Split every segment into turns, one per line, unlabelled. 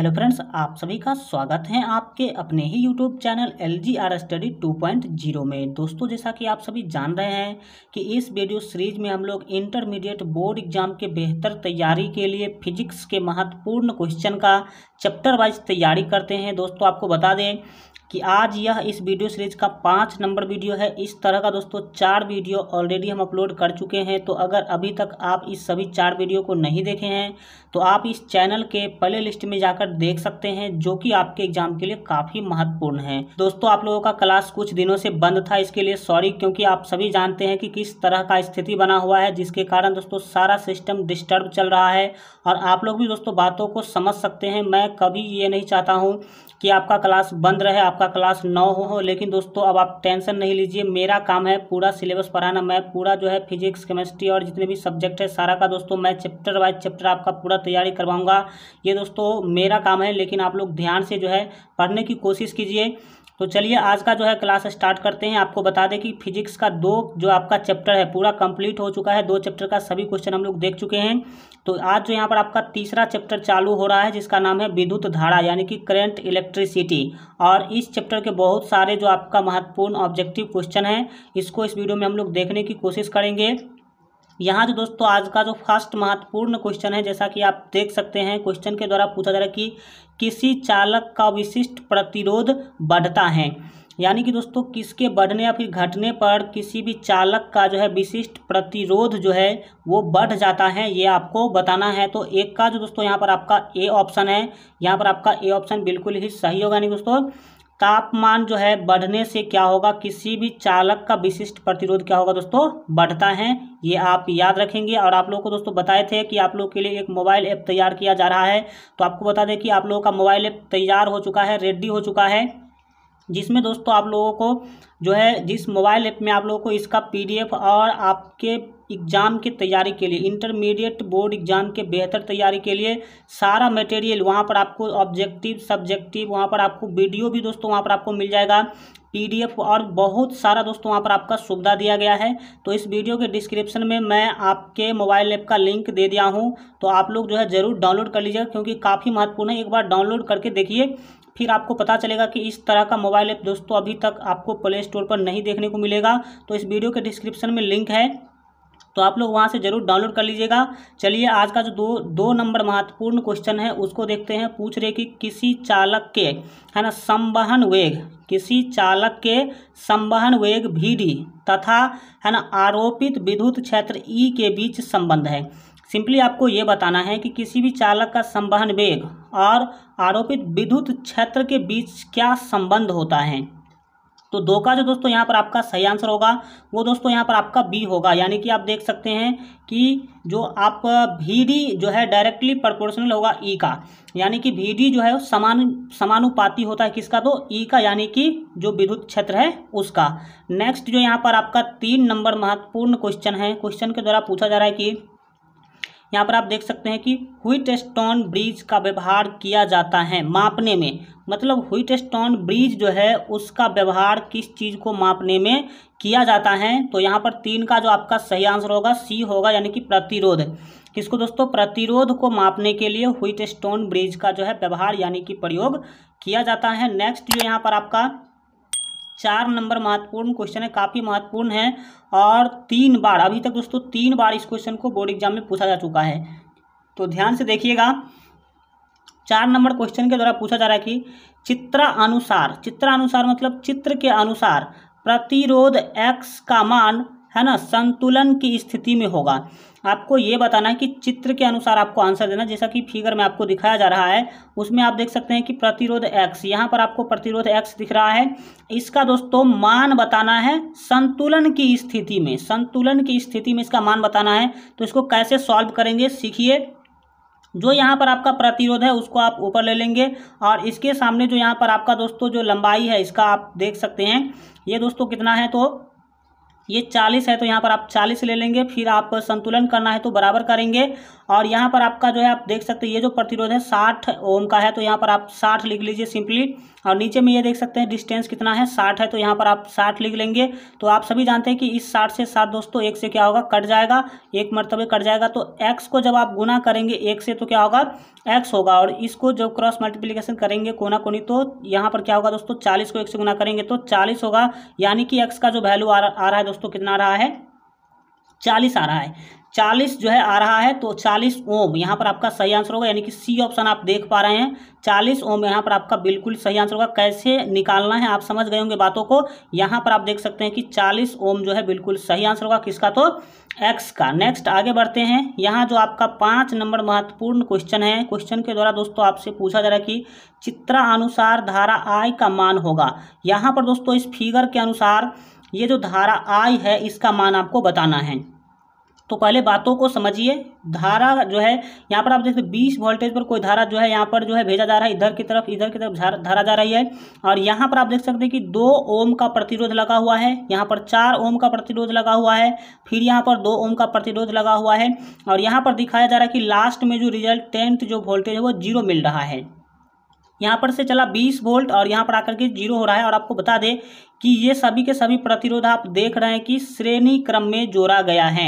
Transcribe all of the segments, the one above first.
Hello friends, आप सभी का स्वागत है आपके अपने ही यूट्यूब चैनल LGR स्टडी 2.0 में। दोस्तों, जैसा कि आप सभी जान रहे हैं कि इस वीडियो सीरीज में हम लोग इंटरमीडिएट बोर्ड एग्जाम के बेहतर तैयारी के लिए फिजिक्स के महत्वपूर्ण क्वेश्चन का चैप्टर वाइज तैयारी करते हैं। दोस्तों, आपको बता दें कि आज यह इस वीडियो सीरीज का 5 नंबर वीडियो है। इस तरह का दोस्तों 4 वीडियो ऑलरेडी हम अपलोड कर चुके हैं। तो अगर अभी तक आप इस सभी 4 वीडियो को नहीं देखे हैं तो आप इस चैनल के प्ले लिस्ट में जाकर देख सकते हैं, जो कि आपके एग्जाम के लिए काफ़ी महत्वपूर्ण है। दोस्तों, आप लोगों का क्लास कुछ दिनों से बंद था, इसके लिए सॉरी, क्योंकि आप सभी जानते हैं कि किस तरह का स्थिति बना हुआ है, जिसके कारण दोस्तों सारा सिस्टम डिस्टर्ब चल रहा है। और आप लोग भी दोस्तों बातों को समझ सकते हैं। मैं कभी ये नहीं चाहता हूँ कि आपका क्लास बंद रहे, आपका क्लास न हो। लेकिन दोस्तों अब आप टेंशन नहीं लीजिए, मेरा काम है पूरा सिलेबस पढ़ाना। मैं पूरा जो है फिजिक्स, केमिस्ट्री और जितने भी सब्जेक्ट है सारा का दोस्तों मैं चैप्टर वाइज चैप्टर आपका पूरा तैयारी करवाऊंगा। ये दोस्तों मेरा काम है, लेकिन आप लोग ध्यान से जो है पढ़ने की कोशिश कीजिए। तो चलिए आज का जो है क्लास स्टार्ट करते हैं। आपको बता दें कि फिजिक्स का 2 जो आपका चैप्टर है पूरा कंप्लीट हो चुका है। 2 चैप्टर का सभी क्वेश्चन हम लोग देख चुके हैं। तो आज जो यहाँ पर आपका तीसरा चैप्टर चालू हो रहा है, जिसका नाम है विद्युत धारा यानी कि करंट इलेक्ट्रिसिटी। और इस चैप्टर के बहुत सारे जो आपका महत्वपूर्ण ऑब्जेक्टिव क्वेश्चन है, इसको इस वीडियो में हम लोग देखने की कोशिश करेंगे। यहाँ जो दोस्तों आज का जो फर्स्ट महत्वपूर्ण क्वेश्चन है, जैसा कि आप देख सकते हैं, क्वेश्चन के द्वारा पूछा जा रहा है कि किसी चालक का विशिष्ट प्रतिरोध बढ़ता है। यानी कि दोस्तों किसके बढ़ने या फिर घटने पर किसी भी चालक का जो है विशिष्ट प्रतिरोध जो है वो बढ़ जाता है, ये आपको बताना है। तो एक का जो दोस्तों यहाँ पर आपका ए ऑप्शन है, यहाँ पर आपका ए ऑप्शन बिल्कुल ही सही होगा। नहीं दोस्तों, तापमान जो है बढ़ने से क्या होगा, किसी भी चालक का विशिष्ट प्रतिरोध क्या होगा दोस्तों, बढ़ता है। ये आप याद रखेंगे। और आप लोगों को दोस्तों बताए थे कि आप लोगों के लिए एक मोबाइल ऐप तैयार किया जा रहा है। तो आपको बता दें कि आप लोगों का मोबाइल ऐप तैयार हो चुका है, रेडी हो चुका है, जिसमें दोस्तों आप लोगों को जो है जिस मोबाइल ऐप में आप लोगों को इसका PDF और आपके एग्ज़ाम की तैयारी के लिए, इंटरमीडिएट बोर्ड एग्ज़ाम के बेहतर तैयारी के लिए सारा मटेरियल वहाँ पर आपको ऑब्जेक्टिव, सब्जेक्टिव, वहाँ पर आपको वीडियो भी दोस्तों वहाँ पर आपको मिल जाएगा, PDF और बहुत सारा दोस्तों वहाँ पर आपका सुविधा दिया गया है। तो इस वीडियो के डिस्क्रिप्शन में मैं आपके मोबाइल ऐप का लिंक दे दिया हूँ। तो आप लोग जो है ज़रूर डाउनलोड कर लीजिएगा, क्योंकि काफ़ी महत्वपूर्ण है। एक बार डाउनलोड करके देखिए, फिर आपको पता चलेगा कि इस तरह का मोबाइल ऐप दोस्तों अभी तक आपको प्ले स्टोर पर नहीं देखने को मिलेगा। तो इस वीडियो के डिस्क्रिप्शन में लिंक है, तो आप लोग वहां से जरूर डाउनलोड कर लीजिएगा। चलिए आज का जो दो नंबर महत्वपूर्ण क्वेश्चन है उसको देखते हैं। पूछ रहे कि किसी चालक के है ना संवहन वेग, किसी चालक के संवहन वेग VD तथा है ना आरोपित विद्युत क्षेत्र E के बीच संबंध है। सिंपली आपको ये बताना है कि किसी भी चालक का संवहन वेग और आरोपित विद्युत क्षेत्र के बीच क्या संबंध होता है। तो 2 का जो दोस्तों यहाँ पर आपका सही आंसर होगा वो दोस्तों यहाँ पर आपका B होगा। यानी कि आप देख सकते हैं कि जो आप VD जो है डायरेक्टली प्रोपोर्शनल होगा E का, यानी कि VD जो है समानुपाती होता है किसका, तो E का, यानी कि जो विद्युत क्षेत्र है उसका। नेक्स्ट जो यहाँ पर आपका 3 नंबर महत्वपूर्ण क्वेश्चन है, क्वेश्चन के द्वारा पूछा जा रहा है कि यहाँ पर आप देख सकते हैं कि व्हीटस्टोन ब्रिज का व्यवहार किया जाता है मापने में। मतलब व्हीटस्टोन ब्रिज जो है उसका व्यवहार किस चीज़ को मापने में किया जाता है। तो यहाँ पर 3 का जो आपका सही आंसर होगा C होगा, यानी कि प्रतिरोध। किसको दोस्तों, प्रतिरोध को मापने के लिए व्हीटस्टोन ब्रिज का जो है व्यवहार यानी कि प्रयोग किया जाता है। नेक्स्ट जो यहाँ पर आपका 4 नंबर महत्वपूर्ण क्वेश्चन है, काफ़ी महत्वपूर्ण है और 3 बार अभी तक दोस्तों 3 बार इस क्वेश्चन को बोर्ड एग्जाम में पूछा जा चुका है। तो ध्यान से देखिएगा। 4 नंबर क्वेश्चन के द्वारा पूछा जा रहा है कि चित्रानुसार मतलब चित्र के अनुसार प्रतिरोध X का मान है ना संतुलन की स्थिति में होगा। आपको ये बताना है कि चित्र के अनुसार आपको आंसर देना। जैसा कि फिगर में आपको दिखाया जा रहा है उसमें आप देख सकते हैं कि प्रतिरोध X, यहाँ पर आपको प्रतिरोध X दिख रहा है, इसका दोस्तों मान बताना है संतुलन की स्थिति में। संतुलन की स्थिति में इसका मान बताना है। तो इसको कैसे सॉल्व करेंगे सीखिए। जो यहाँ पर आपका प्रतिरोध है उसको आप ऊपर ले लेंगे और इसके सामने जो यहाँ पर आपका दोस्तों जो लंबाई है इसका आप देख सकते हैं, ये दोस्तों कितना है, तो ये 40 है। तो यहाँ पर आप 40 ले लेंगे, फिर आप संतुलन करना है तो बराबर करेंगे और यहाँ पर आपका जो है आप देख सकते हैं ये जो प्रतिरोध है 60 ओम का है, तो यहाँ पर आप 60 लिख लीजिए सिंपली। और नीचे में ये देख सकते हैं डिस्टेंस कितना है 60 है, तो यहाँ पर आप 60 लिख लेंगे। तो आप सभी जानते हैं कि इस 60 से 60 दोस्तों 1 से क्या होगा, कट जाएगा, एक मरतबे कट जाएगा। तो x को जब आप गुना करेंगे 1 से तो क्या होगा, x होगा। और इसको जब क्रॉस मल्टीप्लिकेशन करेंगे कोना कोनी, तो यहाँ पर क्या होगा दोस्तों, 40 को 1 से गुना करेंगे तो 40 होगा। यानी कि x का जो वैल्यू आ रहा है दोस्तों, कितना आ रहा है, 40 आ रहा है। 40 जो है आ रहा है, तो 40 ओम यहाँ पर आपका सही आंसर होगा। यानी कि सी ऑप्शन आप देख पा रहे हैं, 40 ओम यहाँ पर आपका बिल्कुल सही आंसर होगा। कैसे निकालना है आप समझ गए होंगे बातों को। यहाँ पर आप देख सकते हैं कि 40 ओम जो है बिल्कुल सही आंसर होगा, किसका, तो एक्स का। नेक्स्ट आगे बढ़ते हैं। यहाँ जो आपका 5 नंबर महत्वपूर्ण क्वेश्चन है, क्वेश्चन के द्वारा दोस्तों आपसे पूछा जा रहा है कि चित्रानुसार धारा I का मान होगा। यहाँ पर दोस्तों इस फिगर के अनुसार ये जो धारा I है इसका मान आपको बताना है। तो पहले बातों को समझिए। धारा जो है यहाँ पर आप देखते 20 वोल्टेज पर कोई धारा जो है यहाँ पर जो है भेजा जा रहा है, इधर की तरफ धारा जा रही है। और यहाँ पर आप देख सकते हैं कि 2 ओम का प्रतिरोध लगा हुआ है, यहाँ पर 4 ओम का प्रतिरोध लगा हुआ है, फिर यहाँ पर 2 ओम का प्रतिरोध लगा हुआ है। और यहाँ पर दिखाया जा रहा है कि लास्ट में जो रिजल्टेंट जो वोल्टेज है वो 0 मिल रहा है। यहाँ पर से चला 20 वोल्ट और यहाँ पर आकर के 0 हो रहा है। और आपको बता दें कि ये सभी के सभी प्रतिरोध आप देख रहे हैं कि श्रेणी क्रम में जोड़ा गया है,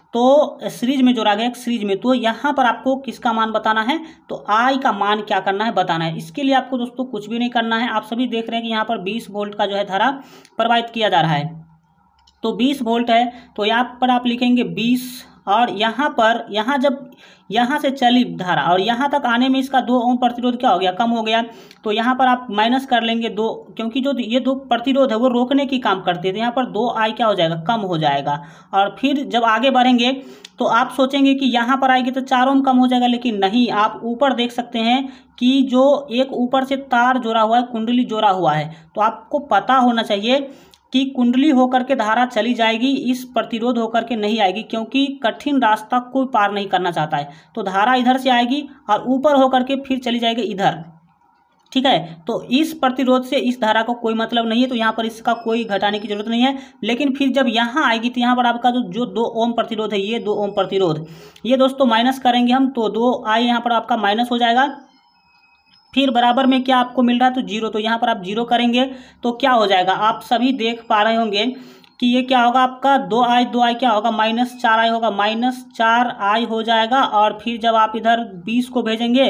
तो सीरीज में जोड़ा गया सीरीज में। तो यहाँ पर आपको किसका मान बताना है, तो I का मान क्या करना है, बताना है। इसके लिए आपको दोस्तों कुछ भी नहीं करना है। आप सभी देख रहे हैं कि यहाँ पर 20 वोल्ट का जो है धारा प्रवाहित किया जा रहा है, तो 20 वोल्ट है, तो यहाँ पर आप लिखेंगे 20। और यहाँ जब यहाँ से चली धारा और यहाँ तक आने में इसका 2 ओम प्रतिरोध क्या हो गया, कम हो गया। तो यहाँ पर आप माइनस कर लेंगे 2, क्योंकि जो ये 2 प्रतिरोध है वो रोकने की काम करते हैं। तो यहाँ पर 2I क्या हो जाएगा, कम हो जाएगा। और फिर जब आगे बढ़ेंगे तो आप सोचेंगे कि यहाँ पर आएगी तो 4 ओम कम हो जाएगा, लेकिन नहीं। आप ऊपर देख सकते हैं कि जो एक ऊपर से तार जोड़ा हुआ है, कुंडली जोड़ा हुआ है, तो आपको पता होना चाहिए कि कुंडली होकर के धारा चली जाएगी, इस प्रतिरोध होकर के नहीं आएगी, क्योंकि कठिन रास्ता कोई पार नहीं करना चाहता है। तो धारा इधर से आएगी और ऊपर होकर के फिर चली जाएगी इधर, ठीक है। तो इस प्रतिरोध से इस धारा को कोई मतलब नहीं है, तो यहाँ पर इसका कोई घटाने की जरूरत नहीं है। लेकिन फिर जब यहाँ आएगी तो यहाँ पर आपका जो 2 ओम प्रतिरोध है, ये 2 ओम प्रतिरोध, ये दोस्तों माइनस करेंगे हम, तो 2I यहाँ पर आपका माइनस हो जाएगा। फिर बराबर में क्या आपको मिल रहा है, तो 0, तो यहाँ पर आप 0 करेंगे तो क्या हो जाएगा, आप सभी देख पा रहे होंगे कि ये क्या होगा आपका 2I क्या होगा, -4I होगा, -4I हो जाएगा। और फिर जब आप इधर 20 को भेजेंगे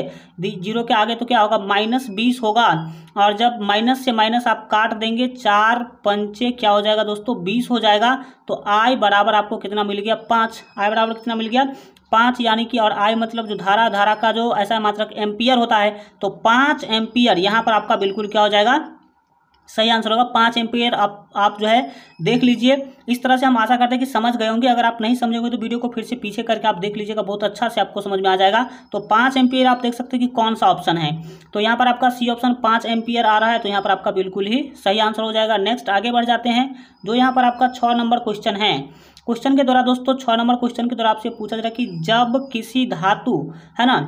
0 के आगे तो क्या होगा, -20 होगा। और जब माइनस से माइनस आप काट देंगे, 4 पंचे क्या हो जाएगा दोस्तों, 20 हो जाएगा। तो I बराबर आपको कितना मिल गया, 5। I बराबर कितना मिल गया, 5। यानी कि और I मतलब जो धारा का जो ऐसा मात्रक एम्पियर होता है, तो 5 एम्पियर यहाँ पर आपका बिल्कुल क्या हो जाएगा, सही आंसर होगा 5 एम्पियर। आप जो है देख लीजिए। इस तरह से हम आशा करते हैं कि समझ गए होंगे। अगर आप नहीं समझे होंगे तो वीडियो को फिर से पीछे करके आप देख लीजिएगा, बहुत अच्छा से आपको समझ में आ जाएगा। तो 5 एम्पियर आप देख सकते हैं कि कौन सा ऑप्शन है, तो यहाँ पर आपका सी ऑप्शन 5 एम्पियर आ रहा है, तो यहाँ पर आपका बिल्कुल ही सही आंसर हो जाएगा। नेक्स्ट आगे बढ़ जाते हैं। जो यहाँ पर आपका 6 नंबर क्वेश्चन है, क्वेश्चन के द्वारा दोस्तों 6 नंबर क्वेश्चन के द्वारा आपसे पूछा जा रहा है कि जब किसी धातु है ना,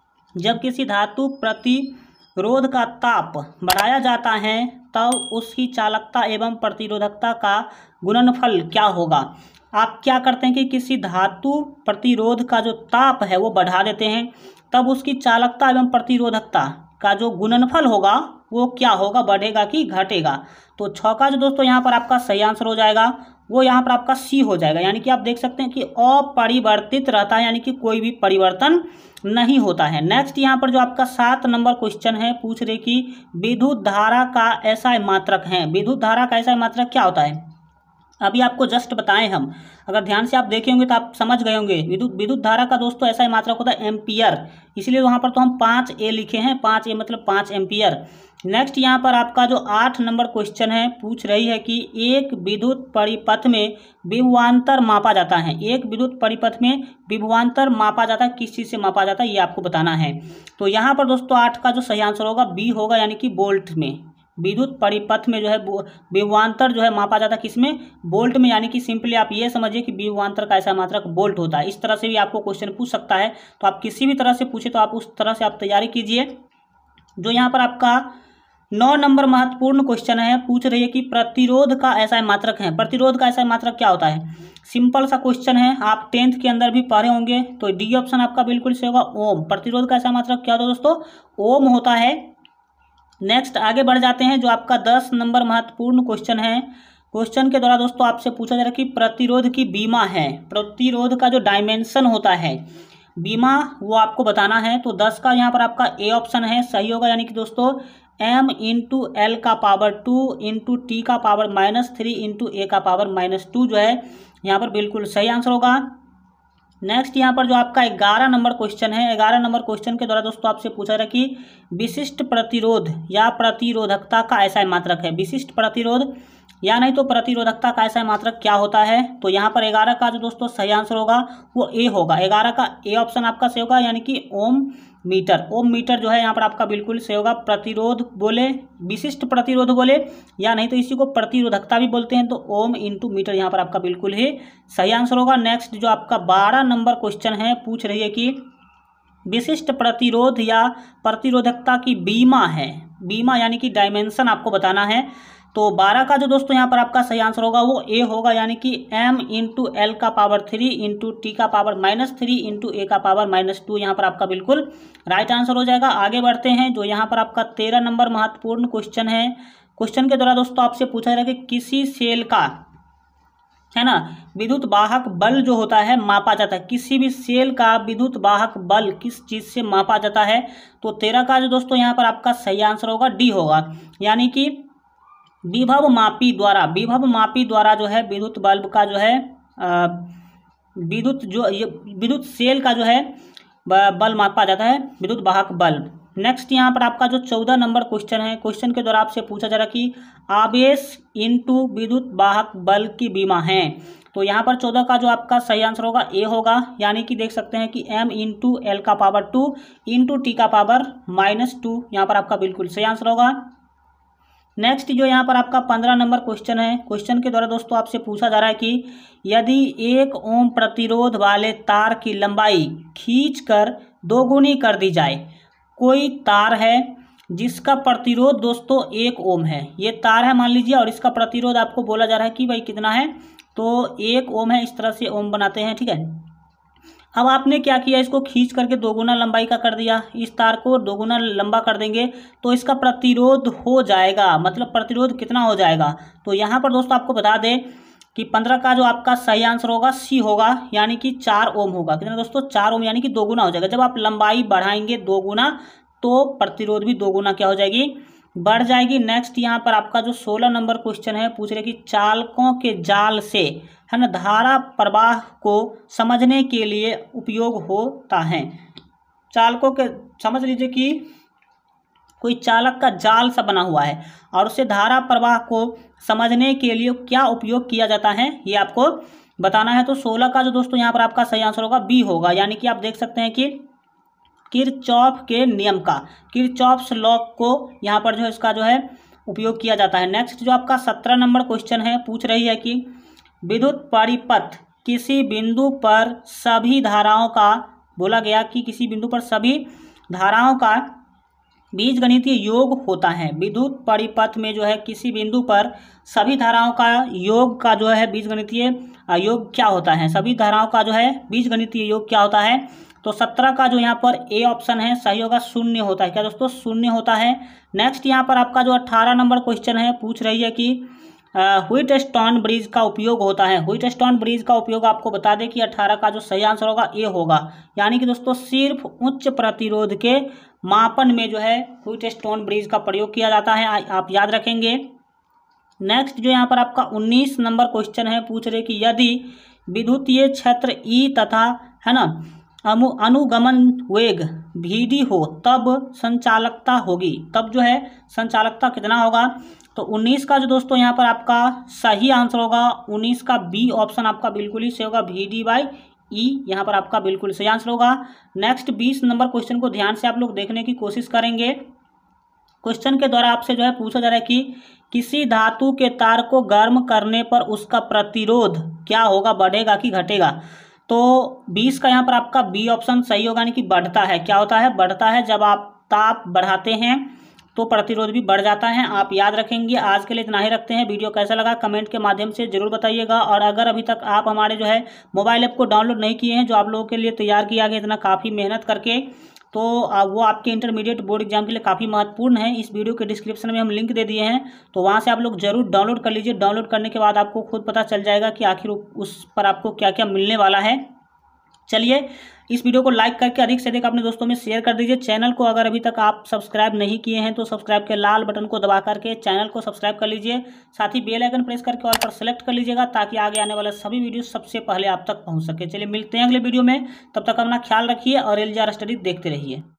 जब किसी धातु प्रतिरोध का ताप बढ़ाया जाता है तब उसकी चालकता एवं प्रतिरोधकता का गुणनफल क्या होगा। आप क्या करते हैं कि किसी धातु प्रतिरोध का जो ताप है वो बढ़ा देते हैं, तब उसकी चालकता एवं प्रतिरोधकता का जो गुणनफल होगा वो क्या होगा, बढ़ेगा कि घटेगा। तो 6 का जो दोस्तों यहाँ पर आपका सही आंसर हो जाएगा वो यहाँ पर आपका सी हो जाएगा। यानी कि आप देख सकते हैं कि अपरिवर्तित रहता है, यानी कि कोई भी परिवर्तन नहीं होता है। नेक्स्ट यहाँ पर जो आपका 7 नंबर क्वेश्चन है, पूछ रहे कि विद्युत धारा का ऐसा मात्रक है। विद्युत धारा का ऐसा मात्रक क्या होता है, अभी आपको जस्ट बताएं हम। अगर ध्यान से आप देखे होंगे तो आप समझ गए होंगे। विद्युत धारा का दोस्तों ऐसा ही मात्रक होता है एम्पियर, इसलिए वहाँ पर तो हम 5A लिखे हैं, 5A मतलब 5 एम्पियर। नेक्स्ट यहाँ पर आपका जो 8 नंबर क्वेश्चन है, पूछ रही है कि एक विद्युत परिपथ में विभवांतर मापा जाता है। एक विद्युत परिपथ में विभवांतर मापा जाता है, किस चीज़ से मापा जाता है ये आपको बताना है। तो यहाँ पर दोस्तों 8 का जो सही आंसर होगा बी होगा, यानी कि वोल्ट में। विद्युत परिपथ में जो है विभवांतर जो है मापा जाता है किसमें, वोल्ट में। यानी कि सिंपली आप ये समझिए कि विभवांतर का ऐसा मात्रक वोल्ट होता है। इस तरह से भी आपको क्वेश्चन पूछ सकता है, तो आप किसी भी तरह से पूछे तो आप उस तरह से आप तैयारी कीजिए। जो यहाँ पर आपका 9 नंबर महत्वपूर्ण क्वेश्चन है, पूछ रही है कि प्रतिरोध का ऐसा मात्रक है। प्रतिरोध का ऐसा मात्रक क्या होता है? सिंपल सा क्वेश्चन है, आप 10th के अंदर भी पढ़े होंगे, तो डी ऑप्शन आपका बिल्कुल सही होगा, ओम। प्रतिरोध का ऐसा मात्रक क्या होता है दोस्तों? ओम होता है। नेक्स्ट आगे बढ़ जाते हैं, जो आपका 10 नंबर महत्वपूर्ण क्वेश्चन है। क्वेश्चन के द्वारा दोस्तों आपसे पूछा जा रहा है कि प्रतिरोध की बीमा है, प्रतिरोध का जो डायमेंशन होता है बीमा, वो आपको बताना है। तो 10 का यहाँ पर आपका ए ऑप्शन है, सही होगा, यानी कि दोस्तों m इंटू एल का पावर 2 इंटू टी का पावर -3 इंटू ए का पावर -2 जो है यहाँ पर बिल्कुल सही आंसर होगा। नेक्स्ट यहाँ पर जो आपका 11 नंबर क्वेश्चन है, 11 नंबर क्वेश्चन के द्वारा दोस्तों आपसे पूछा रहा है कि विशिष्ट प्रतिरोध या प्रतिरोधकता का ऐसा मात्रक है। विशिष्ट प्रतिरोध या नहीं तो प्रतिरोधकता का ऐसा मात्रक क्या होता है? तो यहाँ पर 11 का जो दोस्तों सही आंसर होगा वो ए होगा। 11 का ए ऑप्शन आपका सही होगा, यानी कि ओम मीटर। ओम मीटर जो है यहाँ पर आपका बिल्कुल सही होगा। प्रतिरोध बोले, विशिष्ट प्रतिरोध बोले, या नहीं तो इसी को प्रतिरोधकता भी बोलते हैं, तो ओम इंटू मीटर यहाँ पर आपका बिल्कुल ही सही आंसर होगा। नेक्स्ट जो आपका 12 नंबर क्वेश्चन है, पूछ रही है कि विशिष्ट प्रतिरोध या प्रतिरोधकता की बीमा है। बीमा यानी कि डायमेंशन आपको बताना है। तो 12 का जो दोस्तों यहाँ पर आपका सही आंसर होगा वो ए होगा, यानी कि m इंटू एल का पावर 3 इंटू टी का पावर -3 इंटू ए का पावर -2 यहाँ पर आपका बिल्कुल राइट आंसर हो जाएगा। आगे बढ़ते हैं, जो यहाँ पर आपका 13 नंबर महत्वपूर्ण क्वेश्चन है। क्वेश्चन के द्वारा दोस्तों आपसे पूछा जा रहा है कि किसी सेल का, है ना, विद्युत वाहक बल जो होता है मापा जाता है। किसी भी सेल का विद्युत वाहक बल किस चीज़ से मापा जाता है? तो 13 का जो दोस्तों यहाँ पर आपका सही आंसर होगा डी होगा, यानी कि विभव मापी द्वारा। विभव मापी द्वारा जो है विद्युत बल्ब का जो है विद्युत सेल का जो है बल मापा जाता है, विद्युत वाहक बल्ब। नेक्स्ट यहाँ पर आपका जो 14 नंबर क्वेश्चन है, क्वेश्चन के द्वारा आपसे पूछा जा रहा कि आवेश इंटू विद्युत वाहक बल की बीमा है। तो यहाँ पर 14 का जो आपका सही आंसर होगा ए होगा, यानी कि देख सकते हैं कि m इंटू एल का पावर 2 इंटू टी का पावर -2 यहाँ पर आपका बिल्कुल सही आंसर होगा। नेक्स्ट जो यहाँ पर आपका 15 नंबर क्वेश्चन है, क्वेश्चन के द्वारा दोस्तों आपसे पूछा जा रहा है कि यदि 1 ओम प्रतिरोध वाले तार की लंबाई खींचकर 2 गुनी कर दी जाए। कोई तार है जिसका प्रतिरोध दोस्तों 1 ओम है, ये तार है मान लीजिए, और इसका प्रतिरोध आपको बोला जा रहा है कि भाई कितना है, तो 1 ओम है। इस तरह से ओम बनाते हैं, ठीक है। अब आपने क्या किया, इसको खींच करके 2 गुना लंबाई का कर दिया। इस तार को 2 गुना लंबा कर देंगे तो इसका प्रतिरोध हो जाएगा, मतलब प्रतिरोध कितना हो जाएगा? तो यहाँ पर दोस्तों आपको बता दें कि 15 का जो आपका सही आंसर होगा सी होगा, यानी कि 4 ओम होगा। कितना दोस्तों? 4 ओम, यानी कि 2 गुना हो जाएगा। जब आप लंबाई बढ़ाएंगे 2 गुना तो प्रतिरोध भी 2 गुना क्या हो जाएगी, बढ़ जाएगी। नेक्स्ट यहाँ पर आपका जो 16 नंबर क्वेश्चन है, पूछ रहे कि चालकों के जाल से, है ना, धारा प्रवाह को समझने के लिए उपयोग होता है। चालकों के, समझ लीजिए कि कोई चालक का जाल सा बना हुआ है और उससे धारा प्रवाह को समझने के लिए क्या उपयोग किया जाता है, ये आपको बताना है। तो 16 का जो दोस्तों यहाँ पर आपका सही आंसर होगा बी होगा, यानी कि आप देख सकते हैं कि किरचॉफ के नियम का, किरचॉफ्स लॉ को यहाँ पर जो है इसका जो है उपयोग किया जाता है। नेक्स्ट जो आपका 17 नंबर क्वेश्चन है, पूछ रही है कि विद्युत परिपथ किसी बिंदु पर सभी धाराओं का, बोला गया कि किसी बिंदु पर सभी धाराओं का बीजगणितीय योग होता है। विद्युत परिपथ में जो है किसी बिंदु पर सभी धाराओं का योग का जो है बीजगणितीय योग क्या होता है, सभी धाराओं का जो है बीजगणितीय योग क्या होता है? तो 17 का जो यहाँ पर ए ऑप्शन है सही होगा, 0 होता है। क्या दोस्तों? 0 होता है। नेक्स्ट यहाँ पर आपका जो 18 नंबर क्वेश्चन है, पूछ रही है कि व्हीटस्टोन ब्रिज का उपयोग होता है। व्हीटस्टोन ब्रिज का उपयोग आपको बता दें कि 18 का जो सही आंसर होगा ए होगा, यानी कि दोस्तों सिर्फ उच्च प्रतिरोध के मापन में जो है व्हीटस्टोन ब्रिज का प्रयोग किया जाता है, आप याद रखेंगे। नेक्स्ट जो यहाँ पर आपका 19 नंबर क्वेश्चन है, पूछ रहे कि यदि विद्युतीय क्षेत्र ई तथा, है ना, अनुगमन वेग VD हो तब संचालकता होगी, तब जो है संचालकता कितना होगा? तो 19 का जो दोस्तों यहाँ पर आपका सही आंसर होगा 19 का बी ऑप्शन आपका बिल्कुल ही सही होगा, VD/E यहाँ पर आपका बिल्कुल सही आंसर होगा। नेक्स्ट 20 नंबर क्वेश्चन को ध्यान से आप लोग देखने की कोशिश करेंगे। क्वेश्चन के द्वारा आपसे जो है पूछा जा रहा है कि किसी धातु के तार को गर्म करने पर उसका प्रतिरोध क्या होगा, बढ़ेगा कि घटेगा? तो 20 का यहाँ पर आपका बी ऑप्शन सही होगा, यानी कि बढ़ता है। क्या होता है? बढ़ता है। जब आप ताप बढ़ाते हैं तो प्रतिरोध भी बढ़ जाता है, आप याद रखेंगे। आज के लिए इतना ही रखते हैं। वीडियो कैसा लगा कमेंट के माध्यम से जरूर बताइएगा। और अगर अभी तक आप हमारे जो है मोबाइल ऐप को डाउनलोड नहीं किए हैं, जो आप लोगों के लिए तैयार किया गया इतना काफ़ी मेहनत करके, तो वो आपके इंटरमीडिएट बोर्ड एग्जाम के लिए काफ़ी महत्वपूर्ण है। इस वीडियो के डिस्क्रिप्शन में हम लिंक दे दिए हैं, तो वहाँ से आप लोग जरूर डाउनलोड कर लीजिए। डाउनलोड करने के बाद आपको खुद पता चल जाएगा कि आखिर उस पर आपको क्या क्या मिलने वाला है। चलिए, इस वीडियो को लाइक करके अधिक से अधिक अपने दोस्तों में शेयर कर दीजिए। चैनल को अगर अभी तक आप सब्सक्राइब नहीं किए हैं तो सब्सक्राइब के लाल बटन को दबा करके चैनल को सब्सक्राइब कर लीजिए। साथ ही बेल आइकन प्रेस करके ऑल पर सेलेक्ट कर लीजिएगा, ताकि आगे आने वाले सभी वीडियो सबसे पहले आप तक पहुंच सके। चलिए, मिलते हैं अगले वीडियो में। तब तक अपना ख्याल रखिए और LGR स्टडी देखते रहिए।